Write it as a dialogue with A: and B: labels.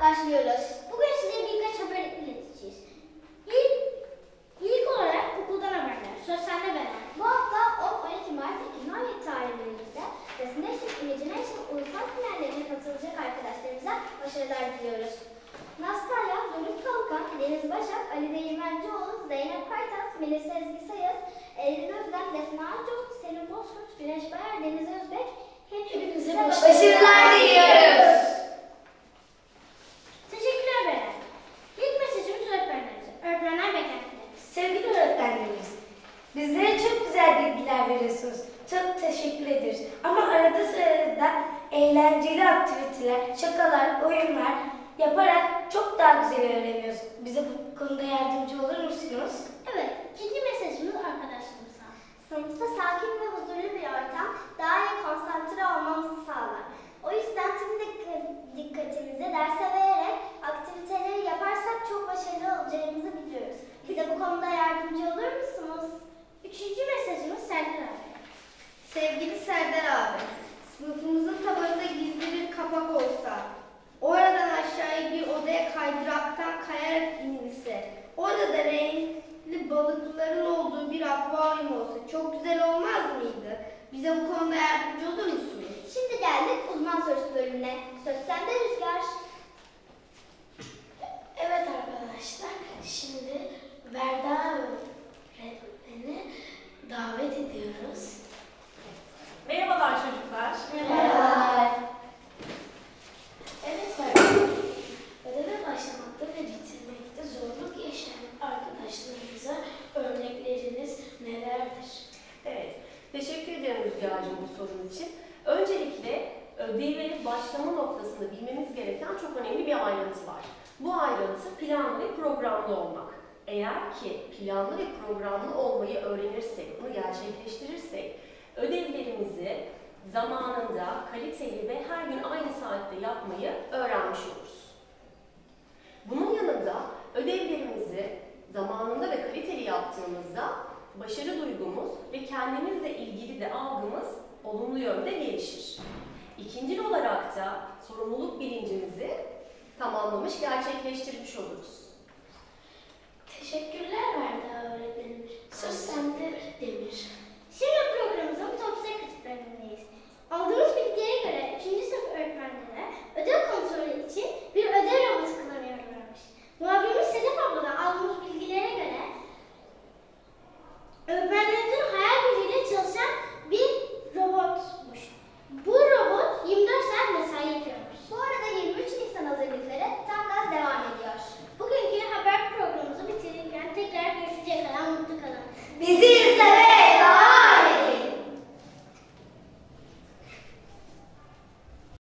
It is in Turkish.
A: başlıyoruz. Bugün size birkaç haber ileteceğiz. İlk olarak okuldan haberler. Sosyal haberler. Bu hafta 10-12 Mart 2017 tarihlerinde Destination Imagination ulusal finallerine katılacak arkadaşlarımıza başarılar diliyoruz. Nastalya, Doruk Kalkan, Deniz Başak, Ali Değirmencioğlu, Zeynep Kaytas, Melisa Ezgi Sayız, Eylül Özden, Defne Arcoğlu, Selim Bozkurt, Güneş Bayar, Deniz Özbek, hepinize başarılar diliyoruz. Teşekkürler Beren. İlk mesajımız öğretmenlerimize. Öğretmenler beklentilerimiz.
B: Sevgili öğretmenlerimiz, bizlere çok güzel bilgiler veriyorsunuz. Çok teşekkür ederiz. Ama arada sırada eğlenceli aktiviteler, şakalar, oyunlar yaparak çok daha güzel öğreniyoruz. Bize bu konuda yardımcı olur musunuz?
A: Evet, ikinci mesajımız arkadaşlarımıza. Sınıfta sakin ve huzurlu bir ortam daha iyi konsantre olmamızı sağlar. O yüzden tüm dikkatimizi derse vererek aktiviteleri yaparsak çok başarılı olacağımızı biliyoruz. Bize bu konuda yardımcı olur musunuz? Üçüncü mesajımız Serdar abi.
C: Sevgili Serdar abi, sınıfımızın tabanında gizli bir kapak olsa, oradan aşağıya bir odaya kaydıraktan kayarak inilse, orada da renkli balıkların olduğu bir akvaryum olsa çok güzel olmaz mıydı? Bize bu konuda yardımcı olur musunuz?
A: Şimdi geldik uzman sorusu bölümüne. Söz sende Rüzgar.
B: Evet arkadaşlar, şimdi Verda öğretmeni davet ediyoruz.
D: Merhabalar çocuklar.
B: Merhabalar. Evet öğretmenim, ödeve başlamakta ve bitirmekte zorluk yaşayan arkadaşlarımıza örnekleriniz nelerdir?
D: Evet, teşekkür ederim Rüzgar'cığım bu sorun için. Öncelikle ödeve başlama noktasında bilmemiz gereken çok önemli bir ayrıntı var. Bu ayrıntı planlı ve programlı olmak. Eğer ki planlı ve programlı olmayı öğrenirsek, bunu gerçekleştirirsek, ödevlerimizi zamanında, kaliteli ve her gün aynı saatte yapmayı öğrenmiş oluruz. Bunun yanında ödevlerimizi zamanında ve kaliteli yaptığımızda başarı duygumuz ve kendimizle ilgili de algımız olumlu yönde gelişir. İkincil olarak da sorumluluk bilincimizi tamamlamış, gerçekleştirmiş oluruz.
B: Teşekkürler Verda öğretmenim. Söz sende